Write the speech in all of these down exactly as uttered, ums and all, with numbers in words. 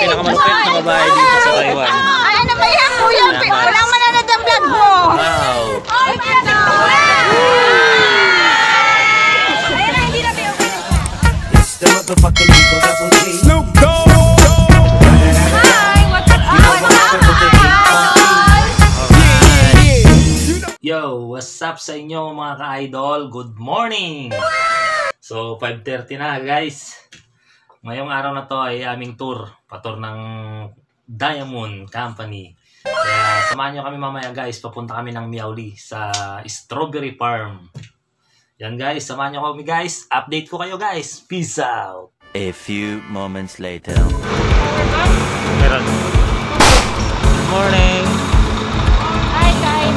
pinakamalupit na babae dito sa Taiwan. Ay, ano ba yan, kuya? Walang mananood ang vlog mo. Wow. Snoop Dogg. Hi, what's up? Yo, what's up sa inyo mga ka-idol? Good morning! So, five thirty na guys. Ngayong araw na to ay aming tour. Patur ng Diamond Company. Kaya samahan nyo kami mamaya guys. Papunta kami ng Miauli sa Strawberry Farm. Yan guys, samahan nyo kami guys. Update ko kayo guys. Peace out! A few moments later. Meron. Good morning! Hi, guys.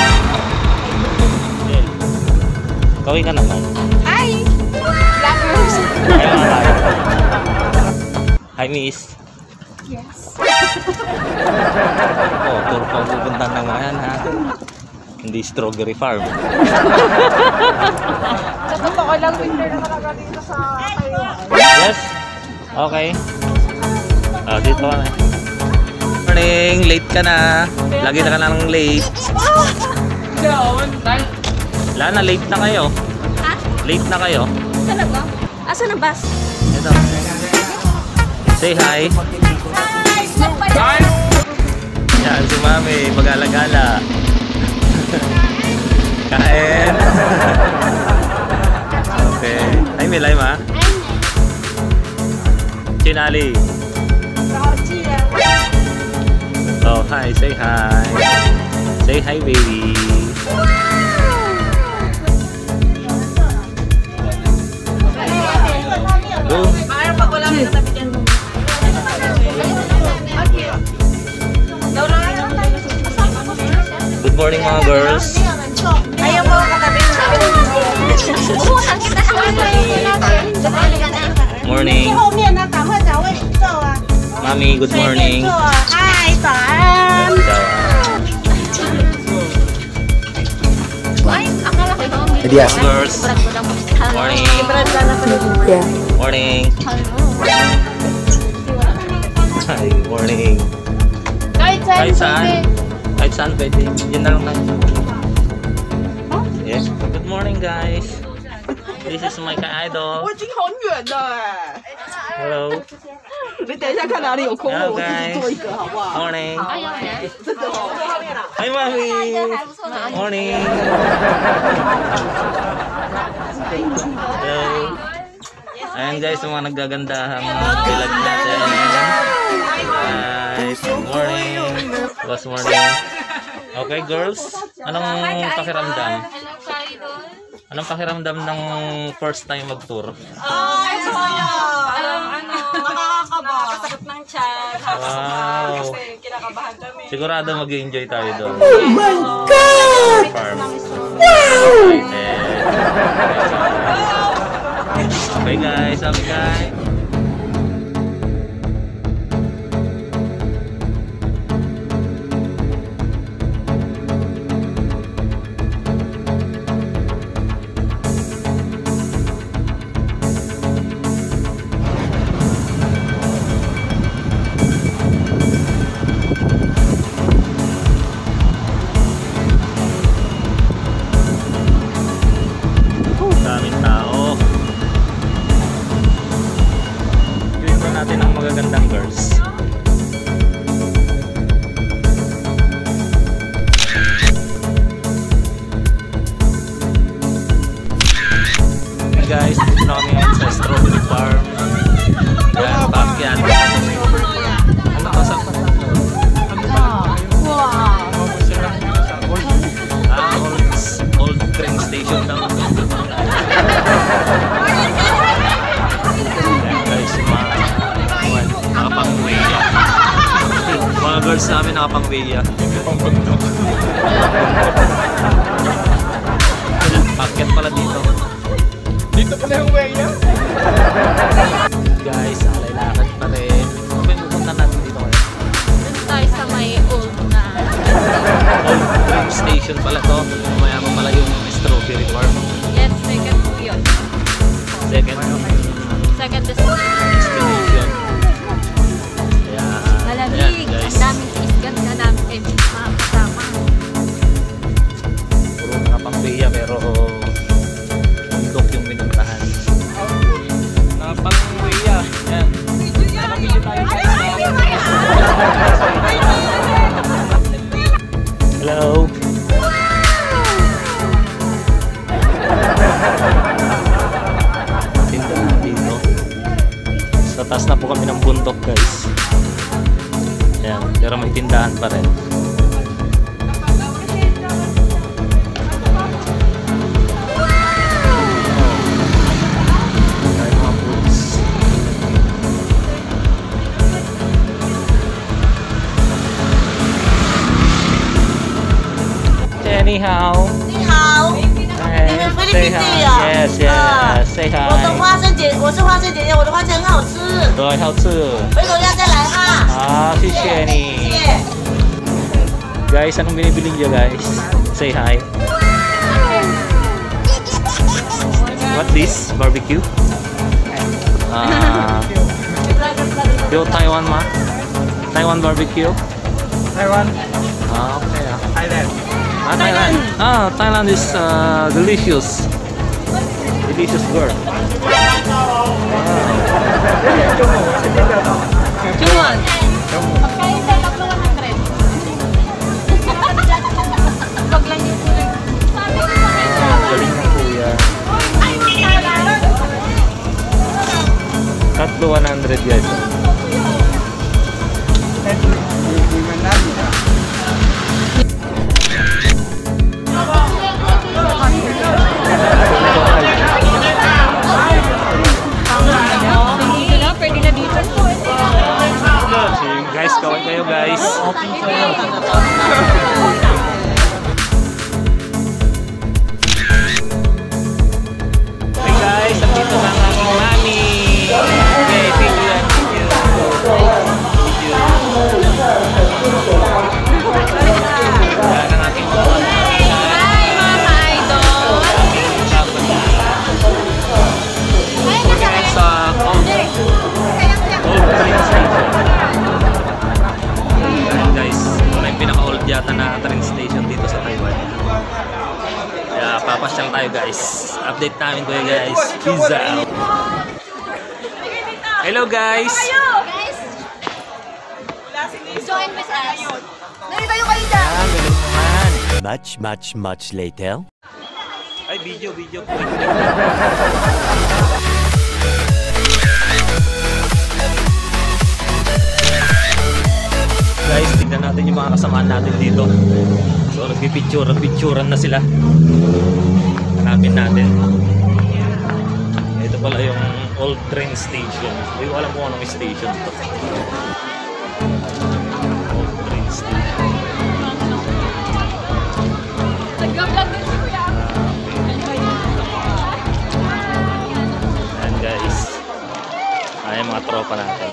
Kawin ka naman. Hi! Vloggers! Hi, miss. Yes. Oh, tour pa pupunta na ngayon ha. Hindi Strawberry Farm. Sa totoo lang, winter na talaga dito sa Taiwan. Yes? Okay. Oh, dito ka na. Morning! Late ka na. Lagi na ka na ng late. Wala na, late na kayo. Ha? Late na kayo. Talaga? Asa na bus? Ito. Say hi. Hi! Yan si Mami, mag-alagala. Kain. Okay. Hi, Milay ma. Chinali. Oh, hi. Say hi. Say hi, baby. Go. Good morning mga girls. Ayaw mo katabi. Ubusan kita sa Morning. Mami, good morning. Hi, Tan. Ay, akala ko ito. Yes. Girls. Morning. Morning. Hi, morning. Kahit saan. Kahit saan pwede. Yan na lang tayo. Yes. Good morning guys. This is my ka-idol. 我已经很远了哎！ Hello. 你等一下看哪里有空位， Hello 我自己 guys. 做一个好不好？ Morning. 这个哦，最后面了。 Hi mami. Morning. Hello. Ayan guys, yung mga naggagandahang vlog natin. Hi. Good morning. Good morning. Okay girls, anong pakiramdam? Anong pakiramdam ng first time mag-tour? Ay, saya. Alam, ano, nakakaba. Kasakit ng tiyan. Wow. Kasi kinakabahan kami. Sigurado mag-enjoy tayo doon. Oh my God! Farm. Wow! Okay guys, okay guys. Daming tao. Gawin ko natin ang magagandang girls. Hey guys, dito na kami ngayon sa Strawberry Farm. Yan, backyard. Ano to sa Ah, old, old train station daw. Ayan guys, mga nakapang-weya. Mga girls namin nakapang-weya. Paket pala dito. Dito pala yung weya. Guys, alay lakad pa rin. Ano ba yung pupunta natin dito kayo? Doon tayo sa may old na. Old train station pala to. Mamaya pa pala yung Strawberry Farm. Yes, second po yun. Second Second destination. destination. bundok guys. Ayan, pero may tindahan pa rin. Ni hao. 你好， Hi. 你们菲律 Say 宾 hi. 的呀？ Yes, yes. 啊 Say 我的 hi. 花生姐，我是花生姐姐，我的花生很好吃， Rồi, hao sư. 回头要再来哈。 Ah, si Jenny. 谢谢。 Guys, anong binibili niyo guys? Say hi. What this? Barbecue? Ah. Yo Taiwan ma? Taiwan barbecue? Taiwan, Ah, okay. ah. Thailand. Ah, Thailand. Ah, Thailand is uh, delicious. Delicious girl. Cuman. Ah, galing ng kuya. Tatlo one hundred guys. Guys, kaway kayo guys. Hey guys, nandito na ang aking mami. Okay, thank you. Thank you. Thank you. Yan ang aking mami. Hi, mga idol. Sa Old Old Train Station. Ayan guys, ito na yung pinaka-old yata na train station dito sa Taiwan. Kaya papasyal tayo guys. Update namin ko guys. Peace out. Hello guys. Guys, join with us. Narito yung kayo dyan. Ah, galing naman. Much, much, much later. Ay, video, video. Guys, tignan natin yung mga kasamaan natin dito. So, nagpipicture, nagpicturean na sila. Hanapin natin. Ito pala yung old train station. Hindi ko alam kung anong station ito. Old train station. Nag-vlog din si Kuya. Ayan guys. Ayan mga tropa natin.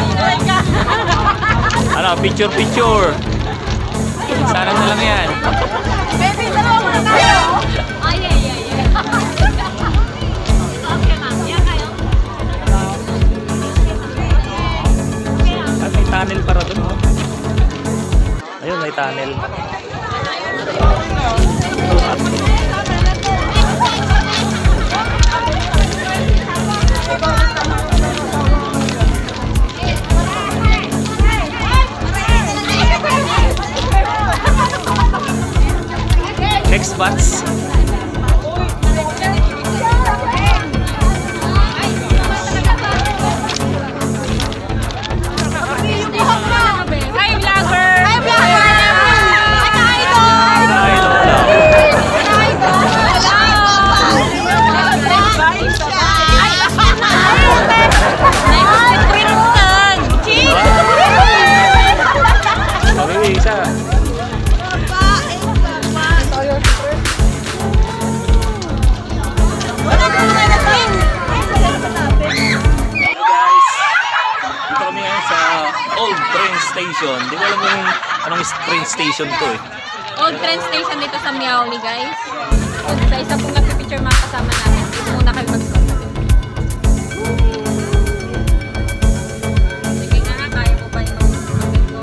Ano, picture picture. Sarap na lang yan. Baby, dalawa muna tayo. Ay, ay, ay, ay. Okay, ma'am. Yan kayo. At may tunnel para doon. Oh. Ayun, may tunnel. Next spots. Hi, vlogger! Hi, vlogger! Hi, idol! Idol daw. Okay, isa. Hello guys. Dito kami ngayon sa old train station. Di ko alam yung anong train station to eh. Old train station dito sa Miaoli, guys. Sa isa pong nagpipicture mga kasama namin. Dito muna kayo mag-stop. Sige nga, kaya mo ba yung mag-stop?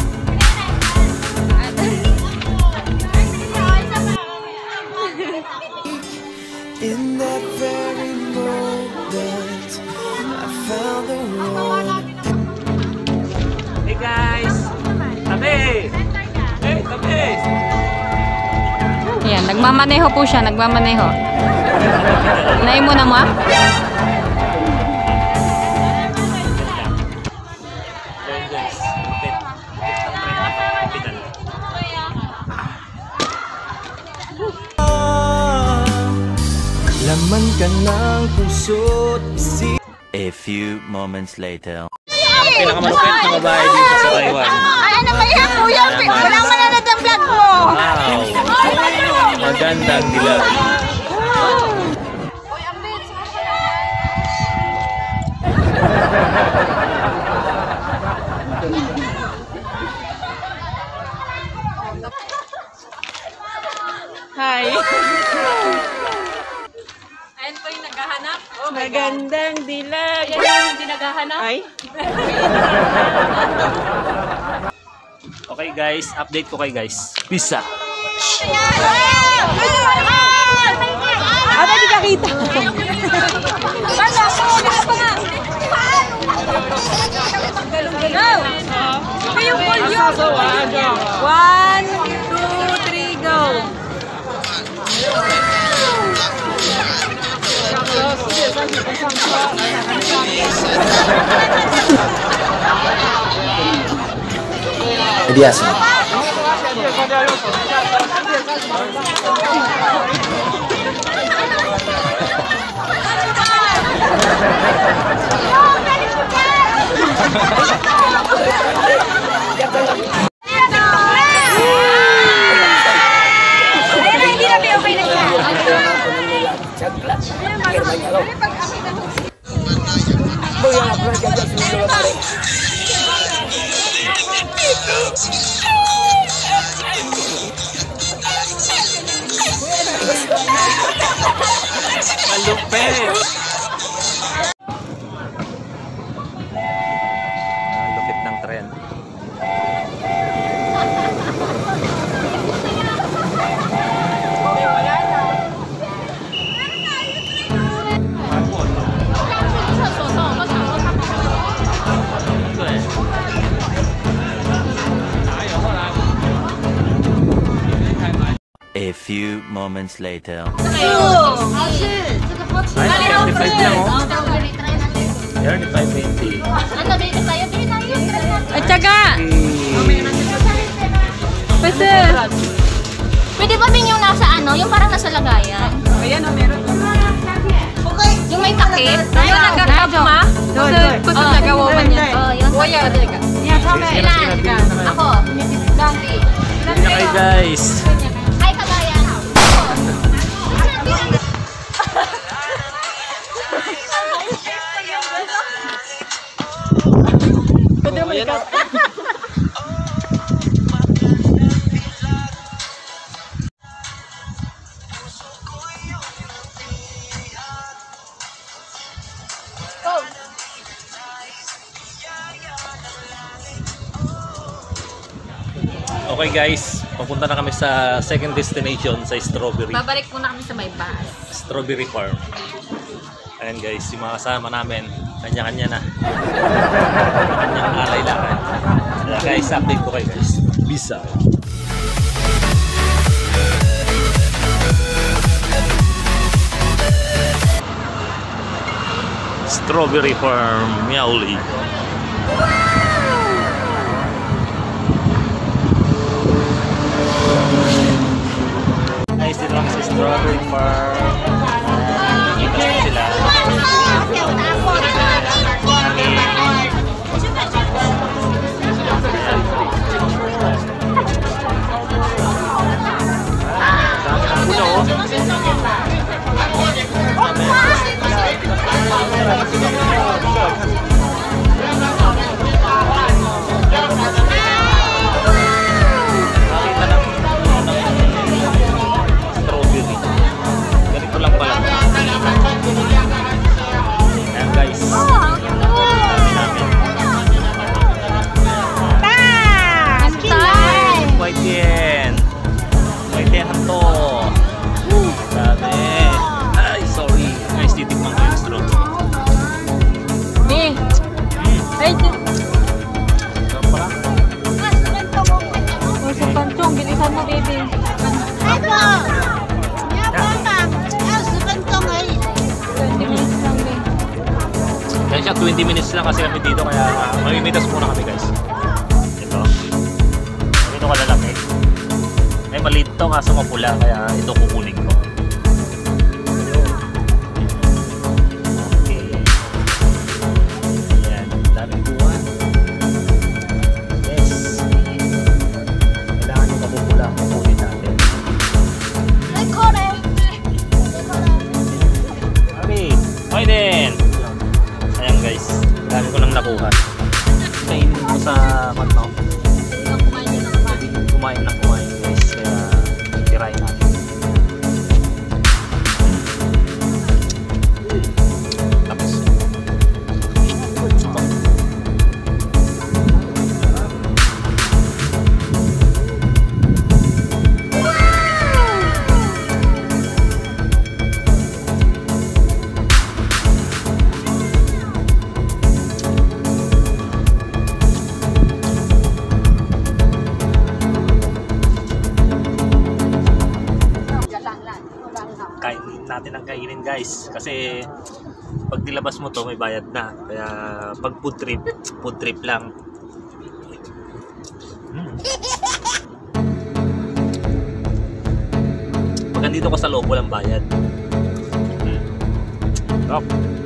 In that very moment, I found the one. Hey guys! Tabi! Hey, tabi! Ayan, nagmamaneho po siya, nagmamaneho. Naay mo na mo ah? ka ng puso't isip. A few moments later. Pinakamalupit na babae dito sa Taiwan. Ay, ano ba yan, kuya? Walang mananood ang vlog mo. Wow! Magandang dilag. Hi. Ayan po yung naghahanap. Magandang dilag. Ayan yung hindi naghahanap. Ay. Okay guys, update ko kay guys. Pizza. Ate, di ka kita. Go! Ito yung volume. One, two, three, go. Biasa. Malupit! Ang lupit ng trend. A few moments later. Ay, thirty-five lang oh. thirty-five twenty. At saka, pwede. Pwede ba din yung nasa ano, yung parang nasa lagayan? Ayan o, meron. Yung may takip? Yung nagkakama, kasi nagawa man yan. Oh, yun. Kuya, Ilan? Ako. Dante. Yun na kayo guys. Hi, kabayan. Pwede mo ikaw. Okay guys, papunta na kami sa second destination sa Strawberry. Babalik muna kami sa may bus. Strawberry Farm. Ayan guys, yung mga kasama namin, kanya-kanya na. Kanyang alay lakad. Kaya guys, update ko kayo guys. Bisa. Strawberry Farm, Miauli. Guys, dito lang sa Strawberry Farm. Dito sila. Strawberry. Ganito lang pala. Ayan guys. Dami namin. White yen. White yen to. Dami. Ay, sorry. Guys, titikman ko yung strawberry. Eh, ay, Ito pala. oh, sa kantong, bilisan mo, baby. twenty minutes lang, baby. Kaya siya twenty minutes lang kasi kami dito kaya mamimitas muna kami guys. Ito. Ito kalalaki. Ay maliit to kaso mapula kaya ito kukunin ko. ano, pwede kumain ng kumain guys, kaya tirahin natin. Tapos kain natin ang kainin guys, kasi pag nilabas mo to may bayad na, kaya pag food trip food trip lang. hmm. Pag andito ka sa loob walang bayad. hmm. Rock.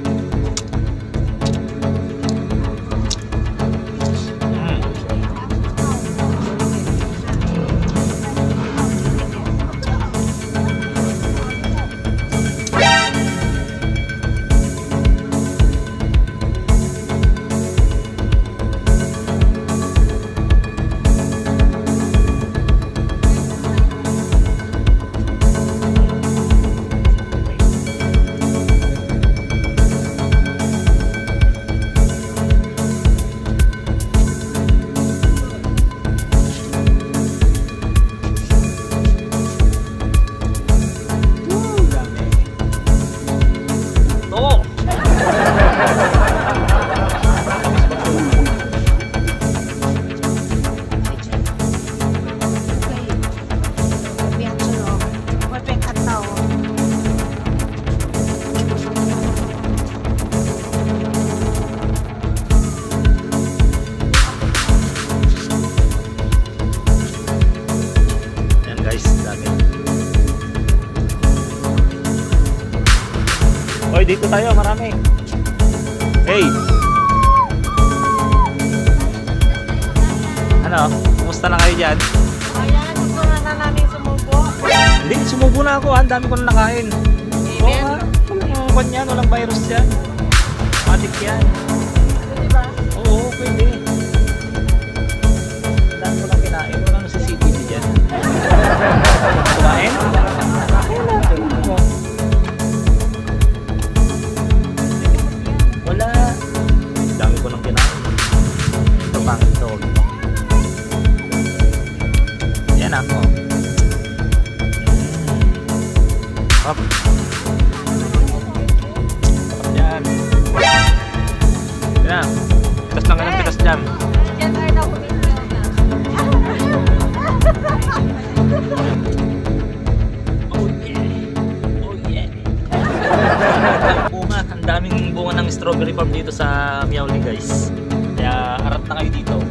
Oy, dito tayo, marami. Hey. Ano? Kumusta na kayo dyan? Ayan, gusto na na namin sumubo. Hindi, sumubo na ako. Ang dami ko na nakain. Oo nga. Walang kwan yan, walang virus yan. Matik yan. Pwede ba? Oo, pwede. Ang dami ko lang kinain. Walang C C T V dyan. Kumain? Wala. Ang dami ko lang kinain. Ito pangit to. Yan ako. Up. Yan. Yan. Pitas lang ka ng pitas dyan. Yan tayo na kumitiyo na. Oh yeah. Oh yeah. Bunga. Ang daming bunga ng strawberry farm dito sa Miauli guys. Kaya arat na kayo dito.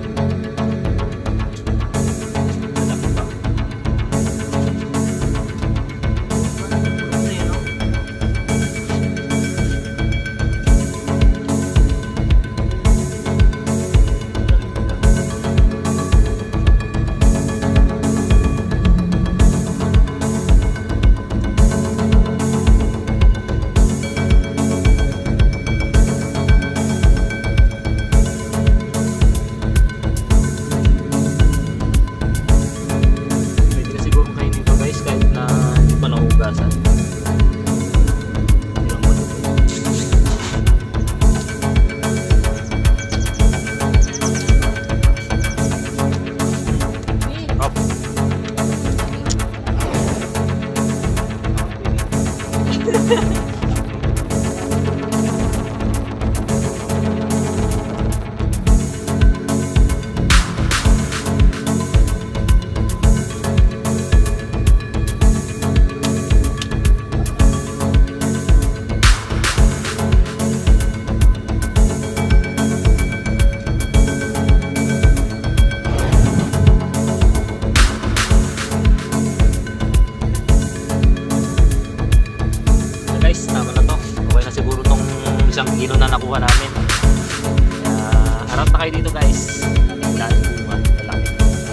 Isang kilo na nakuha namin. Uh, harap na kayo dito guys. Dahil bunga. Malaki.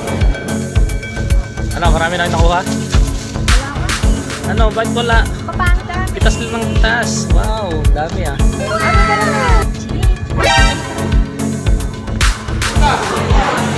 Ano, marami na nakuha? Ano, bakit wala? Pitas lang ng pitas. Wow, dami ah. Ano ba naman?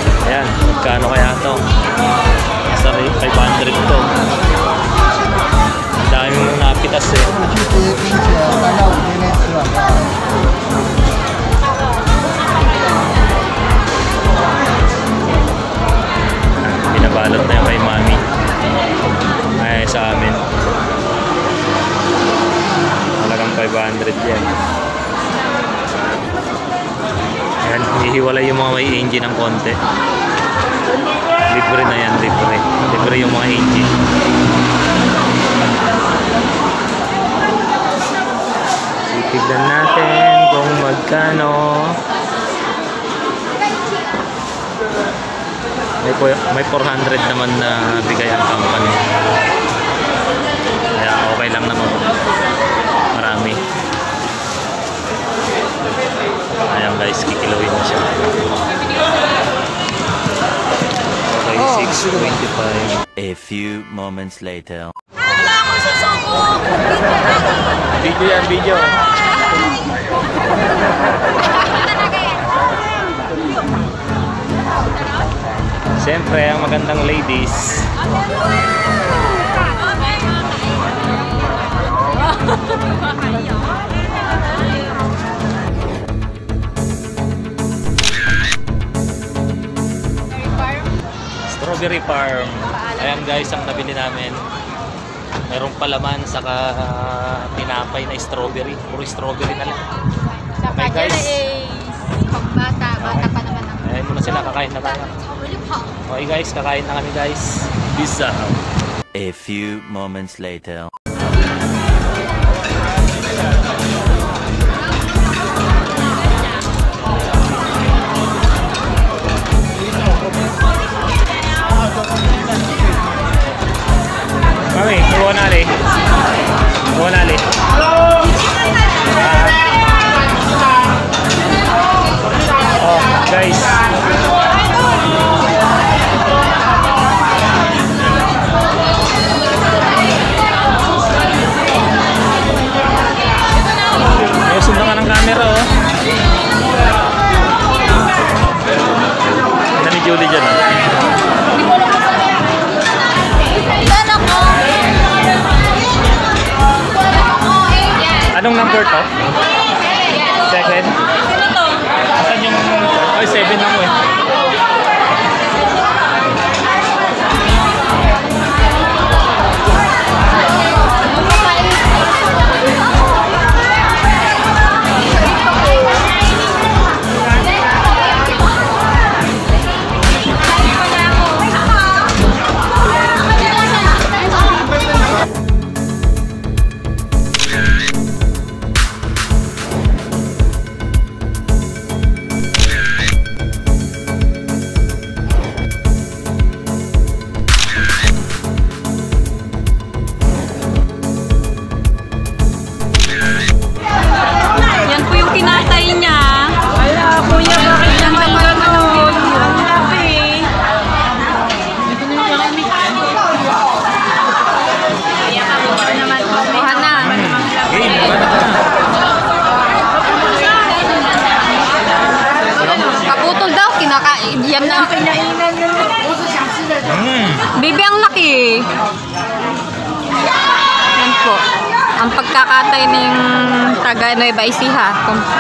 Hiwalay yung mga may engine ng konti. Libre na yan, libre. Libre yung mga engine. Tignan natin kung magkano. May, may four hundred naman na bigay ang company. Kaya okay lang naman. Marami. Ayan guys, kikilawin mo siya. Okay, six twenty-five. A few moments later. Video yan, video. Siyempre, ang magandang ladies. Strawberry Farm. Ayan guys, ang nabili namin. Merong palaman saka uh, tinapay na strawberry. Puro strawberry na lang. Okay guys. Pagbata, bata pa naman ako. Ayan muna sila, kakain na tayo. Okay guys, kakain na kami guys. Peace out. A few moments later. Mami, huwag na ali. Huwag na ali. Oh, guys. May sundan ka ng camera, oh. Ano ni Julie dyan, oh? Anong number to? Second? Asan yung... Ay, seven lang mo eh. Yan na. Mm. Baby, ang laki. Yan po. Ang pagkakatay ng taga Nueva Ecija.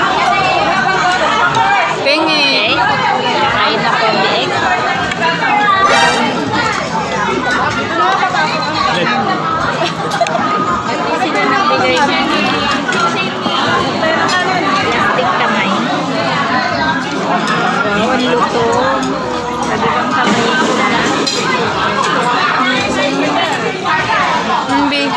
Pingi. Kain na po, biig. Sino nang bigay niya? Plastic kamay. Ang luto. Sabi bang kamay na. Hindi.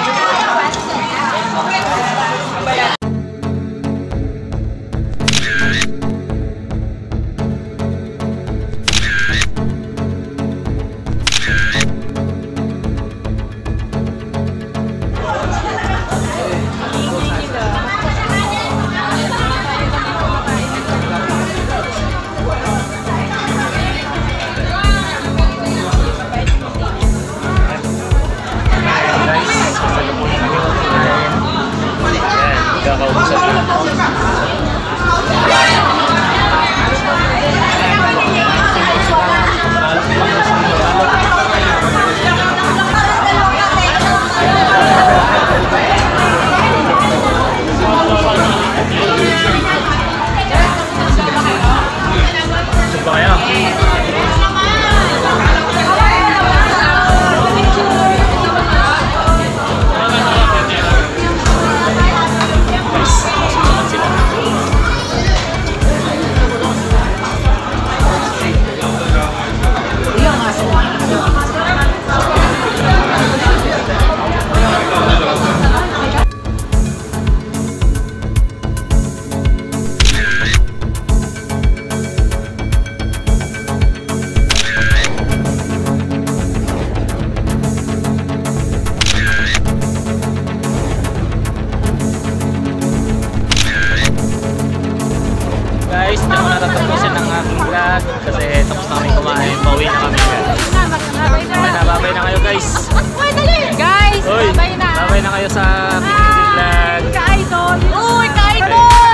pauwi na kami guys. Okay na, babay na kayo guys. Guys, Uy, babay na. babay na kayo sa Pinitin Vlog. Ka-idol. Uy, ka-idol!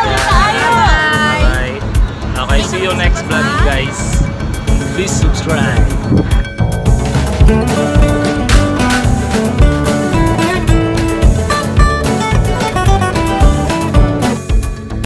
Bye. Okay, see you next vlog guys. Please subscribe.